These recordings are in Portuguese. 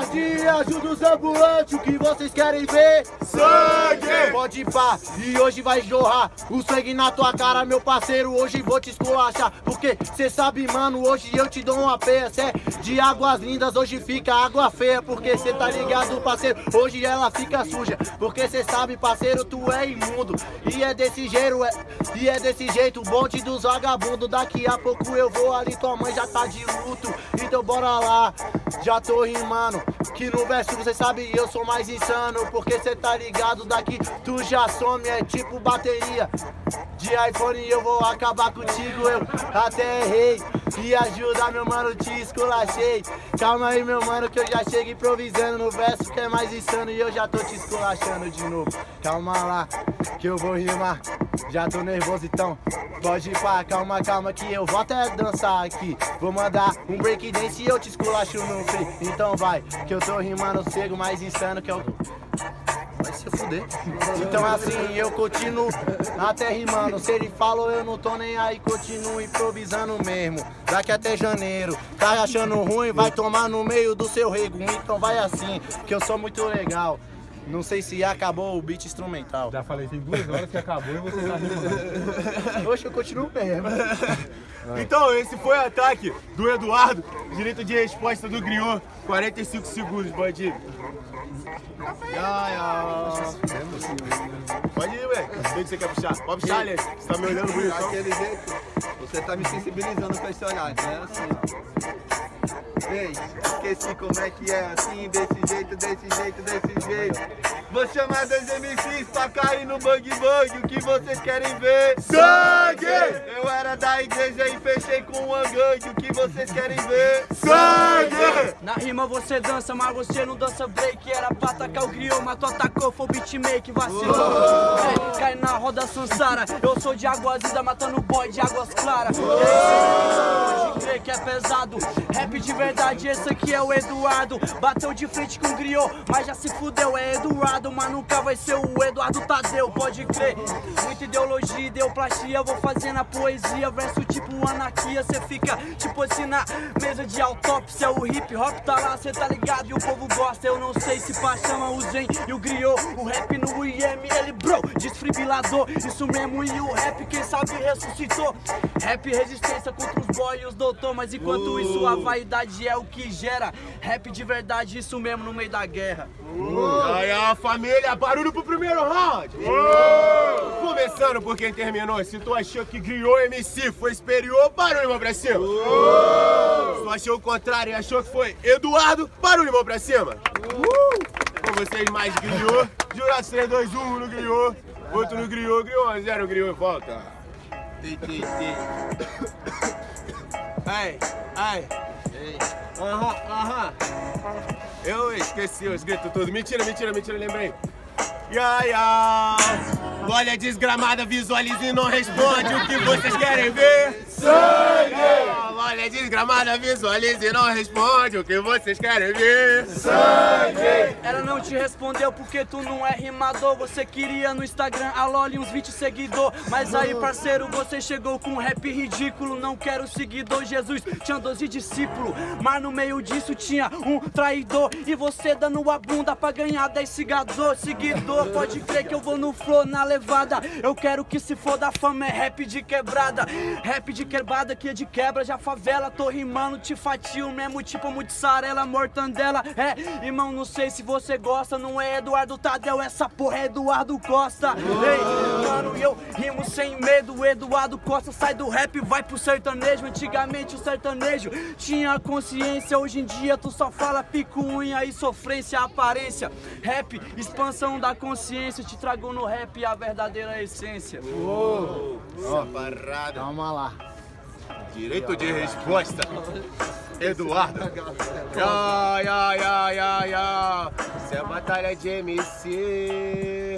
guardinha, ajuda os ambulantes, o que vocês querem ver? Sangue! Pode ir pá, e hoje vai jorrar o sangue na tua cara, meu parceiro, hoje vou te esculachar. Porque cê sabe, mano, hoje eu te dou uma peia. Cê é de águas lindas, hoje fica água feia. Porque cê tá ligado, parceiro, hoje ela fica suja. Porque cê sabe, parceiro, tu é imundo. E é desse jeito, o bonde dos vagabundos. Daqui a pouco eu vou ali, tua mãe já tá de luto. Então bora lá, já tô rimando. Que no verso cê sabe, eu sou mais insano. Porque cê tá ligado, daqui tu já some, é tipo bateria de iPhone, eu vou acabar contigo, eu até errei. E ajuda, meu mano, te esculachei. Calma aí, meu mano, que eu já chego improvisando no verso que é mais insano. E eu já tô te esculachando de novo. Calma lá, que eu vou rimar. Já tô nervoso, então pode ir pá. Calma, calma, que eu vou até dançar aqui. Vou mandar um breakdance e eu te esculacho no free. Então vai, que eu tô rimando cego, mais insano que eu... Vai se fuder. Então assim, eu continuo até rimando. Se ele falou, eu não tô nem aí, continuo improvisando mesmo. Daqui até janeiro, tá achando ruim, vai tomar no meio do seu rego. Então vai assim, que eu sou muito legal. Não sei se acabou o beat instrumental. Já falei, tem 2 horas que acabou e você tá rimando. Hoje eu continuo mesmo. Então, esse foi o ataque do Eduardo. Direito de resposta do Griot. 45 segundos, bandido. Pode ir, ué. Quem que você quer puxar? Pode puxar, Alex. Você tá me olhando bonito. Daquele jeito, você tá me sensibilizando com esse olhar, né? Assim. Ei, esqueci como é que é assim, desse jeito, desse jeito, desse jeito. Vou chamar 2 MCs pra cair no bang bang, o que vocês querem ver? Sangue! Eu era da igreja e fechei com uma gangue, o que vocês querem ver? Sangue! Na rima você dança, mas você não dança break. Era pra atacar o griot, mas tu atacou, foi o beatmake, vacilou. Ei, cai na roda Sansara, eu sou de águas lindas, matando boy de águas claras. Pode crer que é pesado, rap de verdade, esse aqui é o Eduardo. Bateu de frente com o griot, mas já se fudeu, é Eduardo, mas nunca vai ser o Eduardo Tadeu, pode crer. Muita ideologia, ideoplastia, eu vou fazendo a poesia, verso tipo anarquia, cê fica tipo assim na mesa de autópsia. O hip hop tá lá, cê tá ligado, e o povo gosta. Eu não sei se pá chama o Zen e o griot, o rap no IM, ele bro, desfibrilador, isso mesmo, e o rap quem sabe ressuscitou. Rap resistência contra os boy e os doutor, mas enquanto isso a vaidade é o que gera rap de verdade, isso mesmo no meio da guerra. Aí, família, barulho pro primeiro round. Começando por quem terminou. Se tu achou que Griot MC foi superior, barulho, mão pra cima. Se tu achou o contrário e achou que foi Eduardo, barulho, mão pra cima. Com vocês mais Griot. Jurados 3, 2, 1 no Griot. Outro no Griot, Griot 0, Griot volta. Ai, ai. Aham. Eu esqueci os gritos todos. Mentira, lembrei. Olha a desgramada, visualiza e não responde o que vocês querem ver. Sangue! Olha a desgramada, visualiza e não responde o que vocês querem ver. Sangue! Ela não te respondeu porque tu não é rimador. Você queria no Instagram a Loli uns 20 seguidor. Mas aí, parceiro, você chegou com um rap ridículo. Não quero seguidor, Jesus tinha 12 discípulos, mas no meio disso tinha um traidor. E você dando a bunda pra ganhar 10 seguidor. Pode crer que eu vou no flow, na levada. Eu quero que se for da fama, é rap de quebrada. Rap de quebrada que é de quebra, já favela. Tô rimando, te fatio mesmo, tipo mussarela, mortandela. É, irmão, não sei se você gosta, não é Eduardo Tadeu, essa porra é Eduardo Costa. Ei, mano, eu rimo sem medo. Eduardo Costa sai do rap, vai pro sertanejo. Antigamente o sertanejo tinha consciência, hoje em dia tu só fala picuinha e sofrência, aparência. Rap, expansão da consciência, te trago no rap a verdadeira essência. Essa parada. Calma lá. Direito de resposta, Eduardo. Isso é batalha de MC.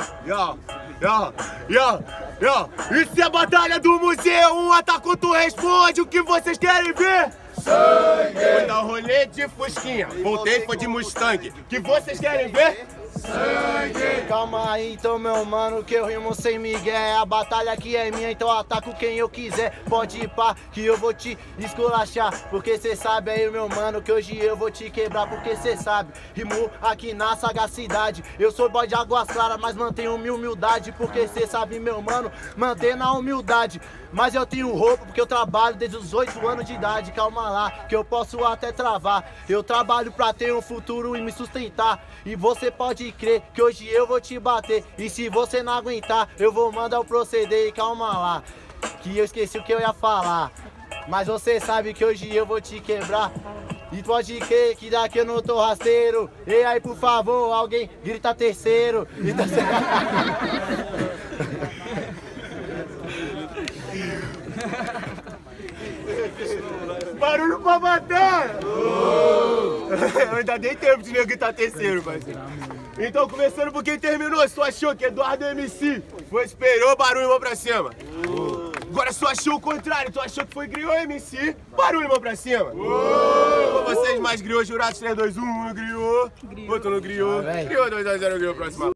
Isso é batalha do museu. Um atacou, tu responde o que vocês querem ver. Sangue! Foi dar rolê de fusquinha, voltei, foi de Mustang. Que vocês querem ver? Sangue! Calma aí então, meu mano, que eu rimo sem migué. A batalha aqui é minha, então ataco quem eu quiser. Pode ir pá, que eu vou te esculachar. Porque cê sabe aí, meu mano, que hoje eu vou te quebrar. Porque cê sabe, rimo aqui na sagacidade. Eu sou boy de águas claras, mas mantenho minha humildade. Porque cê sabe, meu mano, manter na humildade. Mas eu tenho roupa porque eu trabalho desde os 8 anos de idade. Calma lá, que eu posso até travar. Eu trabalho pra ter um futuro e me sustentar. E você pode crer que hoje eu vou te bater. E se você não aguentar, eu vou mandar o proceder. E calma lá, que eu esqueci o que eu ia falar. Mas você sabe que hoje eu vou te quebrar. E pode crer que daqui eu não tô rasteiro. E aí, por favor, alguém grita terceiro. Grita Barulho pra matar! Eu ainda dei tempo de nego gritar terceiro, parceiro. Então, começando por quem terminou, se tu achou que Eduardo MC foi, esperou, barulho, mão pra cima. Agora, se tu achou o contrário, tu achou que foi Griot MC, barulho, mão pra cima. Com vocês, mais Griot, jurados 3, 2, 1, Griot. Outro no Griot. Griot 2 a 0, Griot, próxima.